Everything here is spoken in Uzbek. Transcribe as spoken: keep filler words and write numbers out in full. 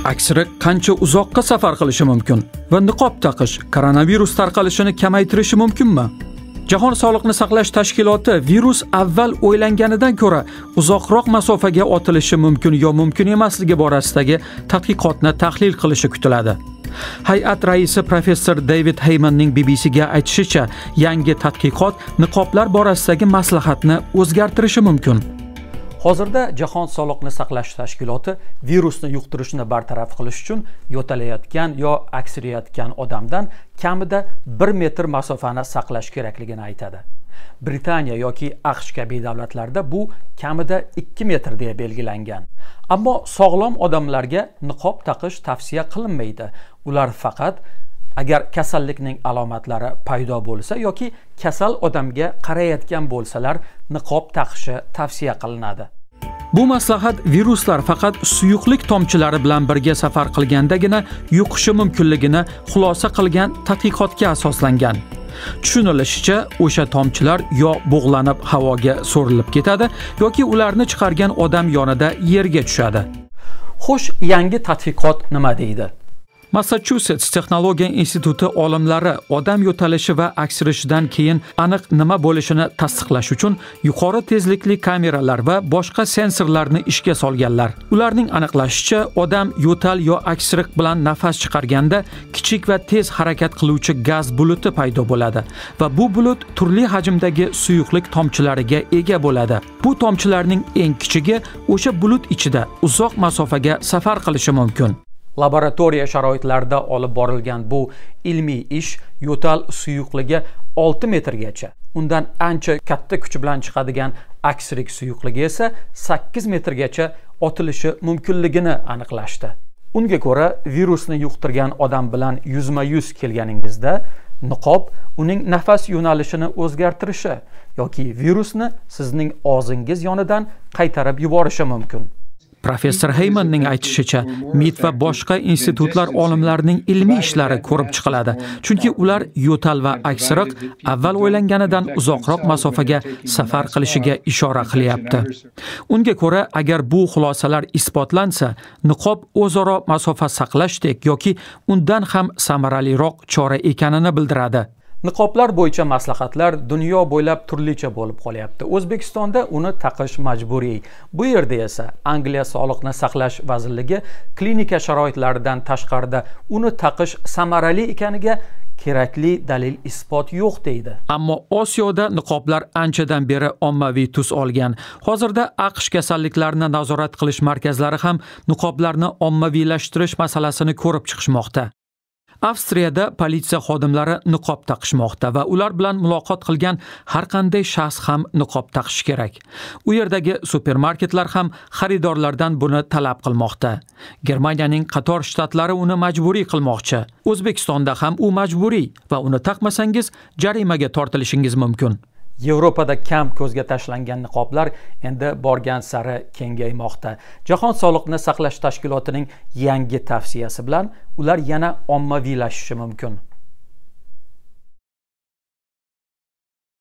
Aksiri qancha uzoqqa safar qilishi mumkin va niqob taqish koronavirus tarqalishini kamaytirishi mumkinmi? Jahon Sog'liqni saqlash tashkiloti virus avval o'ylanganidan ko'ra uzoqroq masofaga otilishi mumkin yo mumkin emasligi borasidagi tadqiqotni tahlil qilishi kutiladi. Hay'at raisi professor David Heymanning B B C ga aytishicha, yangi tadqiqot niqoblar borasidagi maslahatni o'zgartirishi mumkin. Hozirda Jahon Sog'liqni saqlash tashkiloti virusni yuqtirishni bartaraf qilish uchun yo'talayotgan yo aksirayotgan odamdan kamida bir metr masofani saqlash kerakligini aytadi. Britaniya yoki AQSh kabi davlatlarda bu kamida ikki metr deya belgilangan. Ammo sog'lom odamlarga niqob taqish tavsiya qilinmaydi. Ular faqat agar kasallikning alomatlari paydo bo'lsa yoki kasal odamga qarayotgan bo'lsalar niqob taqishi tavsiya qilinadi. Bu maslahat viruslar faqat suyuqlik tomchilari bilan birga safar qilgandagina yuqishi mumkinligini xulosa qilgan tadqiqotga asoslangan. Tushunilishicha, o'sha tomchilar yo bug'lanib havoga so'rilib ketadi yoki ularni chiqargan odam yonida yerga tushadi. Xo'sh, yangi tadqiqot nima deydi? Massachusetts texnologiya instituti olimlari odam yo'talishi va aksirishidan keyin aniq nima bo'lishini tasdiqlash uchun yuqori tezlikli kameralar va boshqa sensorlarni ishga solganlar. Ularning aniqlashicha, odam yo'tal yo aksiriq bilan nafas chiqarganda kichik va tez harakat qiluvchi gaz buluti paydo bo'ladi va bu bulut turli hajmdagi suyuqlik tomchilariga ega bo'ladi. Bu tomchilarning eng kichigi o'sha bulut ichida uzoq masofaga safar qilishi mumkin. Laboratoriya sharoitlarida olib borilgan bu ilmiy ish yo'tal suyuqligi olti metrgacha, undan ancha katta kuch bilan chiqadigan aksirik suyuqligi esa sakkiz metrgacha otilishi mumkinligini aniqlashdi. Unga ko'ra, virusni yuqtirgan odam bilan yuzma-yuz kelganingizda niqob uning nafas yo'nalishini o'zgartirishi yoki virusni sizning og'zingiz yonidan qaytarib yuborishi mumkin. Professor Heymanning aytishicha, M I T va boshqa institutlar olimlarining ilmiy ishlari ko'rib chiqiladi, chunki ular yo'tal va aksiriq avval o'ylanganidan uzoqroq masofaga safar qilishiga ishora qilyapti. Unga ko'ra, agar bu xulosalar isbotlansa, niqob o'zaro masofa saqlashdek yoki undan ham samaraliroq chora ekanini bildiradi. Niqoblar bo'yicha maslahatlar dunyo bo'ylab turlicha bo'lib qolyapti. O'zbekistonda uni taqish majburiy. Bu yerda esa Angliya Sog'liqni saqlash vazirligi klinika sharoitlaridan tashqarida uni taqish samarali ekaniga kerakli dalil isbot yo'q deydi. Ammo Osiyoda niqoblar anchadan beri ommaviy tus olgan. Hozirda AQSh kasalliklarni nazorat qilish markazlari ham niqoblarni ommaviylashtirish masalasini ko'rib chiqishmoqda. Avstriyada politsiya xodimlari niqob taqishmoqda va ular bilan muloqot qilgan har qanday shaxs ham niqob taqishi kerak. U yerdagi supermarketlar ham xaridorlardan buni talab qilmoqda. Germaniyaning qator shtatlari uni majburiy qilmoqchi. O'zbekistonda ham u majburiy va uni taqmasangiz jarimaga tortilishingiz mumkin. Yevropada kam ko'zga tashlangan niqoblar endi borgan sari kengaymoqda. Jahon Sog'liqni saqlash tashkilotining yangi tavsiyasi bilan ular yana ommaviylashishi mumkin.